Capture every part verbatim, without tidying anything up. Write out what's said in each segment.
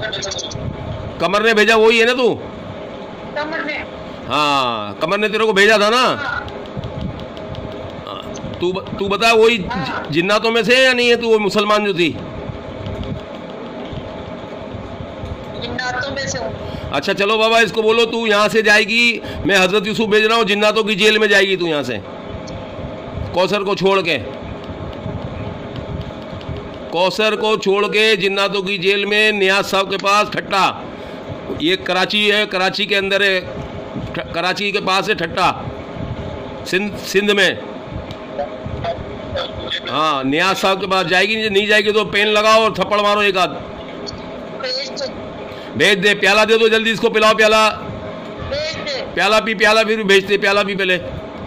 कमर ने भेजा, वही है ना तू? कमर ने, हाँ कमर ने तेरे को भेजा था ना। तू तू बता वही जिन्नातों में से या नहीं है तू? वो मुसलमान जो थी जिन्नातों में से हूँ। अच्छा चलो बाबा, इसको बोलो तू यहाँ से जाएगी, मैं हजरत यूसुफ भेज रहा हूँ, जिन्नातों की जेल में जाएगी तू यहाँ से, कौसर को छोड़ के। कौसर को छोड़ के जिन्नातों की जेल में नियाज साहब के पास ठट्टा, ये कराची है, कराची के अंदर है, कराची के पास है ठट्टा, सिंध सिंध में। हाँ नियाज साहब के पास जाएगी, नहीं जाएगी तो पेन लगाओ और थप्पड़ मारो एक आध। भेज दे, प्याला दे दो जल्दी, इसको पिलाओ प्याला, प्याला पी, प्याला फिर भेज दे, प्याला पी पहले,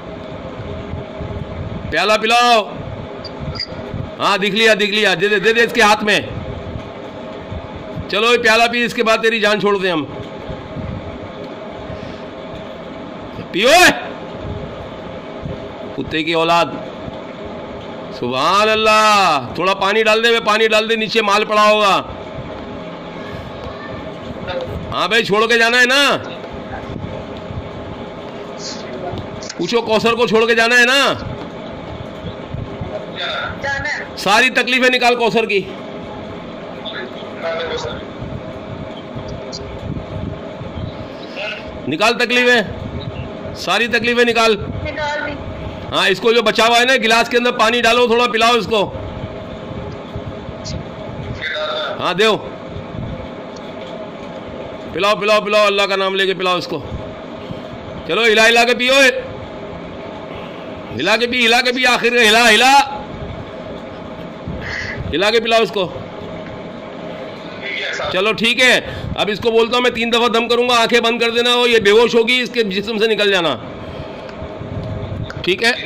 प्याला पिलाओ। हाँ दिख लिया दिख लिया, दे दे दे दे इसके हाथ में। चलो ये प्याला पी, इसके बाद तेरी जान छोड़ दे हम। पियो कुत्ते की औलाद, सुभान अल्लाह। थोड़ा पानी डाल दे, मैं पानी डाल दे, नीचे माल पड़ा होगा। हाँ भाई छोड़ के जाना है ना, पूछो कौसर को छोड़ के जाना है ना। सारी तकलीफें निकाल कौसर की। निकाल तकलीफें, सारी तकलीफें निकाल। हाँ इसको जो बचा हुआ है ना, गिलास के अंदर पानी डालो, थोड़ा पिलाओ इसको। हाँ दो, पिलाओ पिलाओ पिलाओ, अल्लाह का नाम लेके पिलाओ इसको। चलो हिला हिला के पियो, हिला के पी, हिला के पी, आखिर हिला हिला हिला के पिलाओ इसको। चलो ठीक है, अब इसको बोलता हूँ मैं तीन दफा दम करूंगा, आंखें बंद कर देना, वो ये बेहोश होगी, इसके जिस्म से निकल जाना, ठीक है?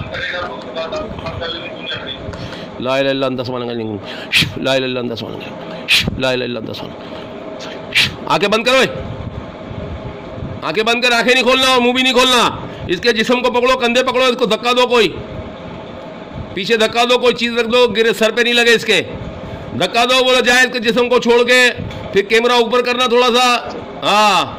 ला इलाहा इल्लल्लाह अंता सुब्हानक, ला इलाहा इल्लल्लाह अंता सुब्हानक, ला इलाहा इल्लल्लाह अंता सुब्हानक। आंखें बंद करो, आंखें बंद कर, आंखें नहीं खोलना और मुंह भी नहीं खोलना। इसके जिस्म को पकड़ो, कंधे पकड़ो, इसको धक्का दो, कोई पीछे धक्का दो, कोई चीज रख दो, गिरे सर पे नहीं लगे इसके, धक्का दो। बोलो जाए इसके जिस्म को छोड़ के, फिर कैमरा ऊपर करना थोड़ा सा। हाँ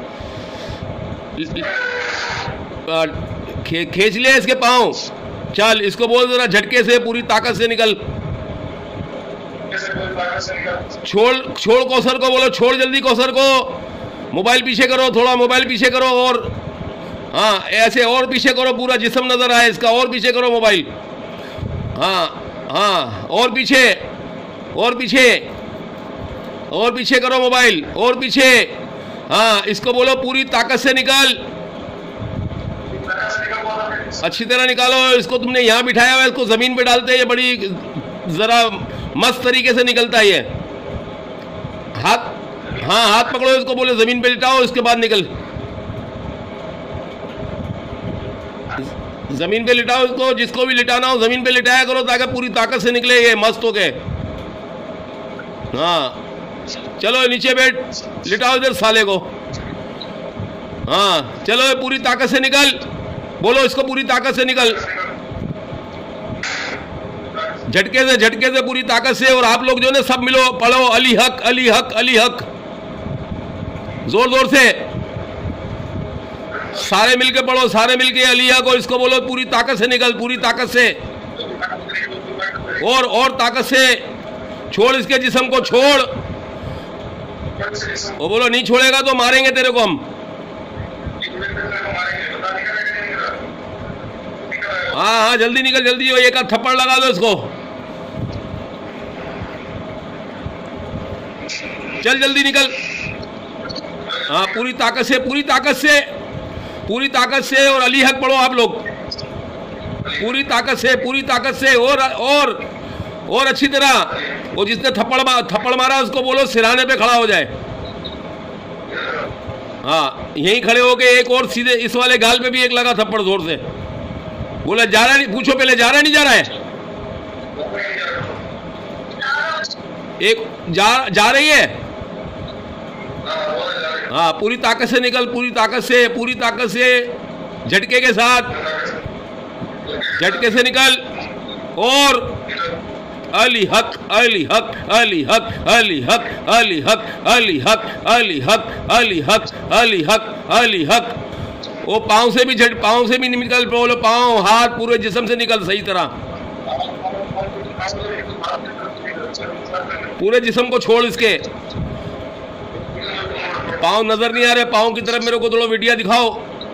खे, खींच लिया इसके पाँव। चल इसको बोल जरा झटके से, पूरी ताकत से निकल। छोड़ छोड़ कौसर को, बोलो छोड़ जल्दी कौसर को। मोबाइल पीछे करो, थोड़ा मोबाइल पीछे करो, और हाँ ऐसे और पीछे करो, पूरा जिस्म नजर आए इसका, और पीछे करो मोबाइल। हाँ हाँ और पीछे, और पीछे, और पीछे करो मोबाइल, और पीछे। हाँ इसको बोलो पूरी ताकत से निकाल, अच्छी तरह निकालो। इसको तुमने यहाँ बिठाया हुआ है, इसको जमीन पे डालते हैं, ये बड़ी जरा मस्त तरीके से निकलता है ये। हाथ, हाँ हाथ पकड़ो इसको, बोले जमीन पे लिटाओ, इसके बाद निकल। जमीन पे लिटाओ इसको, जिसको भी लिटाना हो जमीन पे लिटाया करो, ताकि पूरी ताकत से निकले ये मस्त हो गए। हाँ चलो नीचे बैठ, लिटाओ इधर साले को। हाँ चलो पूरी ताकत से निकल, बोलो इसको पूरी ताकत से निकल, झटके से, झटके से पूरी ताकत से। और आप लोग जो ने सब मिलो, पढ़ो अली हक अली हक अली हक, जोर जोर से सारे मिलके पढ़ो, सारे मिलके अलिया को, इसको बोलो पूरी ताकत से निकल, पूरी ताकत से, और और ताकत से छोड़ इसके जिस्म को, छोड़। वो बोलो नहीं छोड़ेगा तो मारेंगे तेरे को हम। हाँ हाँ जल्दी निकल, जल्दी हो, एक आध थप्पड़ लगा दो इसको। चल जल्दी निकल। हाँ पूरी ताकत से, पूरी ताकत से, पूरी ताकत से। और अली हक पढ़ो आप लोग, पूरी ताकत से, पूरी ताकत से। और और और अच्छी तरह। वो जिसने थप्पड़ मार, थप्पड़ मारा उसको बोलो सिरहाने पे खड़ा हो जाए। हाँ यहीं खड़े हो गए, एक और सीधे इस वाले गाल पे भी एक लगा थप्पड़ जोर से। बोला जा रहा नहीं, पूछो पहले जा रहा नहीं जा रहा है? एक जा जा रही है। हाँ पूरी ताकत से निकल, पूरी ताकत से, पूरी ताकत से, झटके के साथ, झटके से निकल। और अली हक अली हक अली हक अली हक अली हक अली हक अली हक अली हक अली हक अली हक। वो पाँव से भी झट पाँव से भी निकल, बोलो पाँव हाथ पूरे जिस्म से निकल सही तरह, पूरे जिस्म को छोड़, इसके पाँव नजर नहीं आ रहे, पाँव की तरफ मेरे को थोड़ा वीडियो दिखाओ।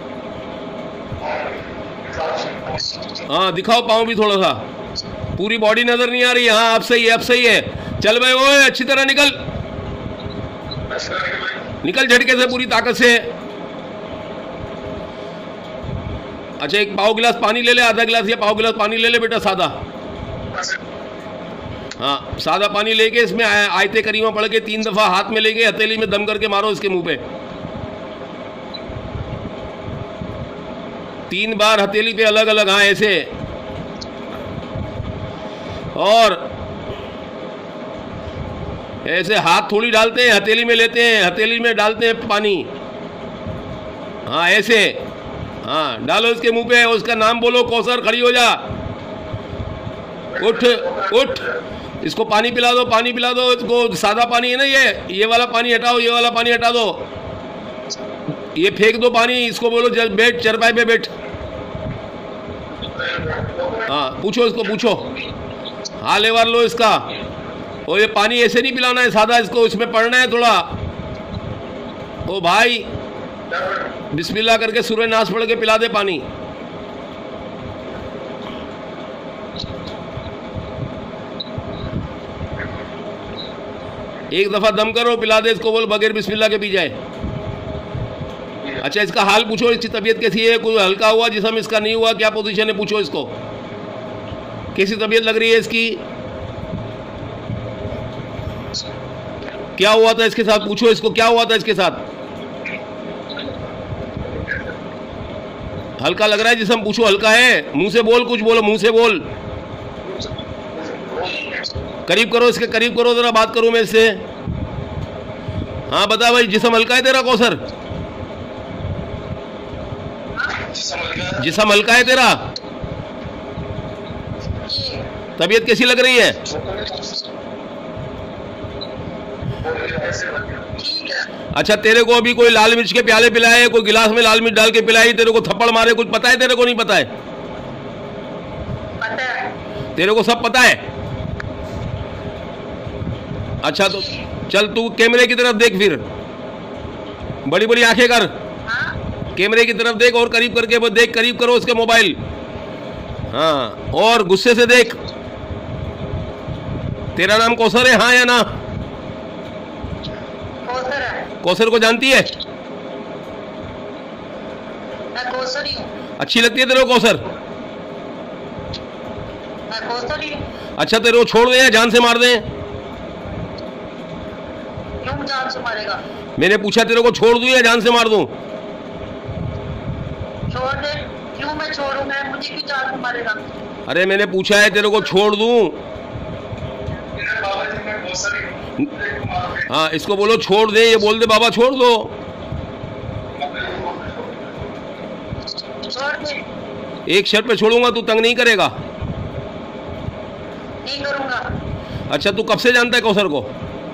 हाँ दिखाओ पाँव भी थोड़ा सा, पूरी बॉडी नजर नहीं आ रही। हाँ अब सही है, अब सही है। चल भाई ओए अच्छी तरह निकल, निकल झटके से पूरी ताकत से। अच्छा एक पाव गिलास पानी ले ले, आधा गिलास या पाव गिलास पानी ले ले बेटा, सादा। हाँ सादा पानी लेके इसमें आयते करीमा पढ़ के तीन दफा हाथ में लेके हथेली में दम करके मारो इसके मुंह पे, तीन बार हथेली पे अलग अलग। हाँ ऐसे, और ऐसे हाथ थोड़ी डालते हैं, हथेली में लेते हैं, हथेली में डालते हैं पानी। हाँ ऐसे, हाँ डालो इसके मुंह पे, उसका नाम बोलो, कौसर खड़ी हो जा, उठ उठ, इसको पानी पिला दो, पानी पिला दो इसको। सादा पानी है ना ये, ये वाला पानी हटाओ, ये वाला पानी हटा दो, ये फेंक दो पानी। इसको बोलो बैठ, चरपाई पे बैठ। हाँ पूछो इसको, पूछो हाल एवार लो इसका। और ये पानी ऐसे नहीं पिलाना है सादा, इसको इसमें पढ़ना है थोड़ा। ओ भाई बिस्मिल्लाह करके सूरह नास पढ़ के पिला दे पानी। एक दफा दम करो, पिला दे इसको, बोल बगैर बिस्मिल्लाह के पी जाए। अच्छा इसका हाल पूछो, इसकी तबीयत कैसी है, कोई हल्का हुआ जिस्म इसका नहीं हुआ, क्या पोजीशन है, पूछो इसको कैसी तबीयत लग रही है इसकी, क्या हुआ था इसके साथ, पूछो इसको क्या हुआ था इसके साथ। हल्का लग रहा है जिस्म, पूछो हल्का है, मुंह से बोल, कुछ बोलो मुंह से बोल, करीब करो इसके, करीब करो जरा, बात करूं मैं इससे। हाँ बता भाई जिस्म हल्का है तेरा कौसर, जिस्म हल्का है तेरा, तबीयत कैसी लग रही है। अच्छा तेरे को अभी कोई लाल मिर्च के प्याले पिलाए, कोई गिलास में लाल मिर्च डाल के पिलाई, तेरे को थप्पड़ मारे, कुछ पता है तेरे को, नहीं पता है? पता है। तेरे को सब पता है। अच्छा तो चल तू कैमरे की तरफ देख, फिर बड़ी बड़ी आंखें कर, हाँ? कैमरे की तरफ देख, और करीब करके वो देख, करीब करो उसके मोबाइल। हाँ और गुस्से से देख। तेरा नाम कौसर है हाँ या ना? कौसर है। कौसर को जानती है? मैं कौसर ही हूँ। अच्छी लगती है तेरे को कौसर? मैं कौसर ही हूँ। अच्छा तेरे को छोड़ दे या जान से मार दे? क्यों जान से मारेगा? मैंने पूछा तेरे को छोड़ दूं या जान से मार दूं? छोड़ दे। क्यों मैं छोड़ूं? मैं, मुझे क्यों जान से मारेगा? अरे मैंने पूछा है तेरे को छोड़ दूं? हाँ इसको बोलो छोड़ दे, ये बोल दे बाबा छोड़ दो। छोड़ दे। एक शर्त पे छोड़ूंगा, तू तंग नहीं करेगा? नहीं करूंगा। अच्छा तू कब से जानता है कौसर को?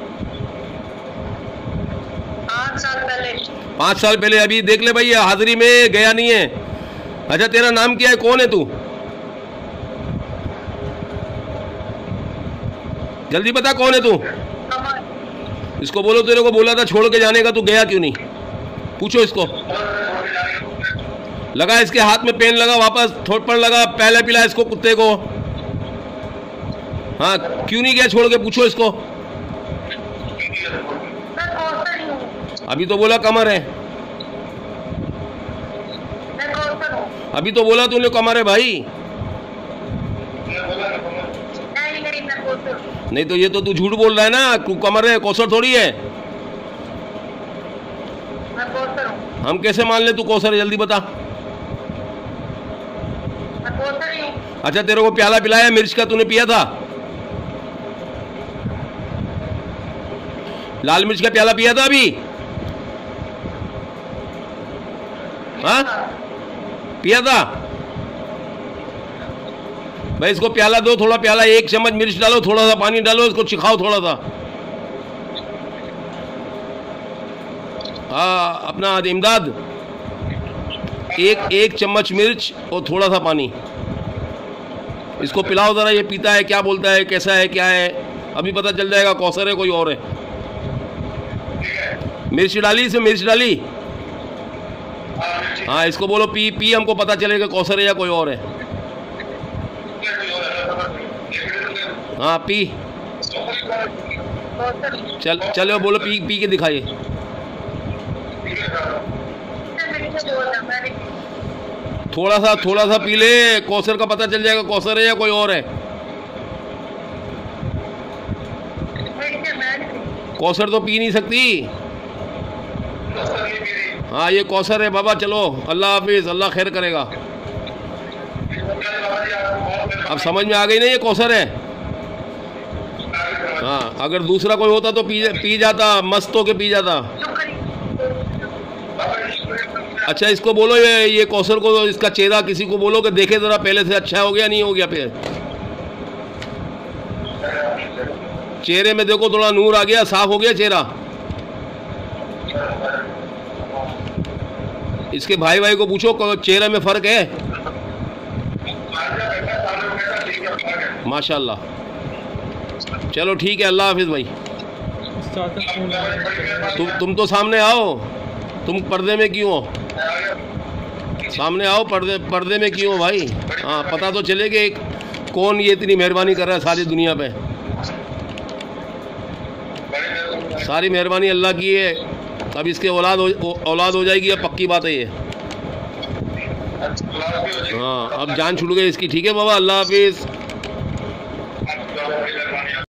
पाँच साल पहले। पाँच साल पहले? अभी देख ले भाई हाजिरी में गया नहीं है। अच्छा तेरा नाम क्या है, कौन है तू? जल्दी बता कौन है तू? कमर। इसको बोलो तेरे को बोला था छोड़ के जाने का, तू गया क्यों नहीं? पूछो इसको। लगा इसके हाथ में पेन लगा, वापस थोट पर लगा, पहले पिला इसको कुत्ते को। हाँ क्यों नहीं गया छोड़ के, पूछो इसको। मैं कौसर ही हूँ। अभी तो बोला कमर है। मैं कौसर हूँ। अभी तो बोला तूने कमर है भाई। नहीं नहीं मैं कौसर हूँ। नहीं तो ये तो तू झूठ बोल रहा है ना, तू कमर है, कौसर थोड़ी है। मैं कौसर हूँ। हम कैसे मान ले तू कौसर है, जल्दी बता। मैं कौसर ही हूँ। अच्छा तेरे को प्याला पिलाया मिर्च का, तूने पिया था? लाल मिर्च का प्याला पिया था अभी? हाँ पिया था? भाई इसको प्याला दो, थोड़ा प्याला, एक चम्मच मिर्च डालो, थोड़ा सा पानी डालो, इसको चिखाओ थोड़ा सा। हाँ अपना इमदाद, एक एक चम्मच मिर्च और थोड़ा सा पानी, इसको पिलाओ ज़रा। ये पीता है, क्या बोलता है, कैसा है, क्या है, अभी पता चल जाएगा कौसर है कोई और है। मिर्च डाली इसमें, मिर्च डाली। हाँ इसको बोलो पी पी, हमको पता चलेगा कौसर है या कोई और है। हाँ पी, चल चलो बोलो पी पी के दिखाइए। थोड़ा सा थोड़ा सा पी ले, कौसर का पता चल जाएगा कौसर है या कोई और है। कौसर तो पी नहीं सकती। हाँ ये कौसर है बाबा, चलो अल्लाह हाफिज, अल्लाह खैर करेगा। अब समझ में आ गई ना ये कौसर है। हाँ अगर दूसरा कोई होता तो पी पी जाता, मस्त होके पी जाता। अच्छा इसको बोलो ये ये कौसर को, इसका चेहरा किसी को बोलो कि देखे जरा पहले से अच्छा हो गया नहीं हो गया। फिर चेहरे में देखो थोड़ा नूर आ गया, साफ हो गया चेहरा। इसके भाई भाई को पूछो चेहरे में फर्क है। माशाल्लाह, चलो ठीक है, अल्लाह हाफिज भाई। तुम तुम तो सामने आओ, तुम पर्दे में क्यों हो? सामने आओ, पर्दे पर्दे में क्यों हो भाई? हाँ पता तो चले कि कौन ये इतनी मेहरबानी कर रहा है सारी दुनिया पे। सारी मेहरबानी अल्लाह की है। अब इसके औलाद हो, औलाद हो जाएगी, अब पक्की बात है ये। हाँ अब जान छूट गई इसकी। ठीक है बाबा, अल्लाह हाफिज।